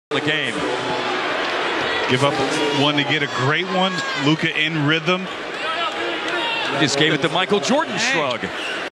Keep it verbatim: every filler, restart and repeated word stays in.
The game. Give up one to get a great one. Luka in rhythm. Just gave it the Michael Jordan shrug.